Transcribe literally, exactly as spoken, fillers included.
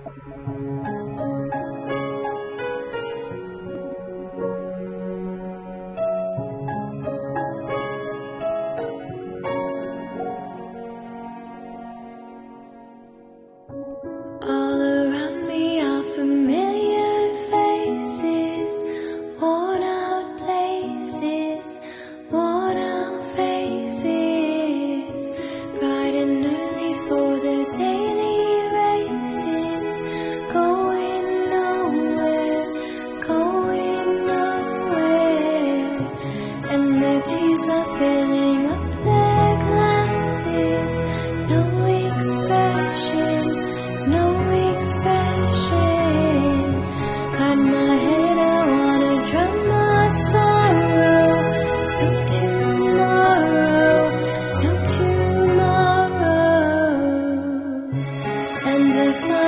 All around me are familiar faces, worn out places, worn out faces, bright and early for the daily races, going nowhere, going nowhere, and their tears are filling up their glasses, no expression, no expression. Got my head, I wanna drown my sorrow. No tomorrow, no tomorrow. And if I